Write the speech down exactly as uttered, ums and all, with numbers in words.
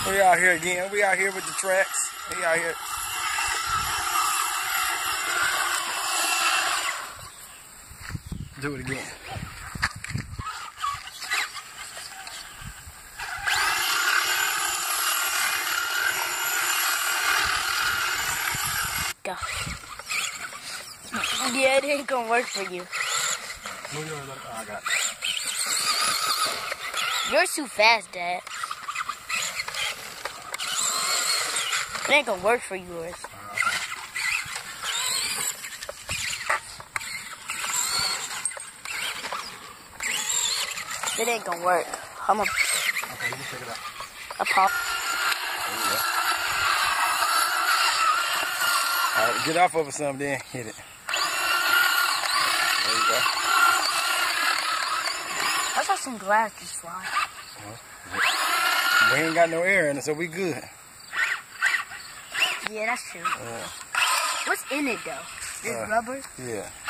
We out here again. We out here with the tracks. We out here. Do it again. Go. Yeah, it ain't gonna work for you. Oh, I got it. You're too fast, Dad. It ain't gonna work for yours. It ain't gonna work. I'm a. Okay, you can check it out. A pop. There you go. All right, get off of it some, then hit it. There you go. I saw some glass just fly. We ain't got no air in it, so we good. Yeah, that's true. Yeah. What's in it though? Just Uh, rubber? Yeah.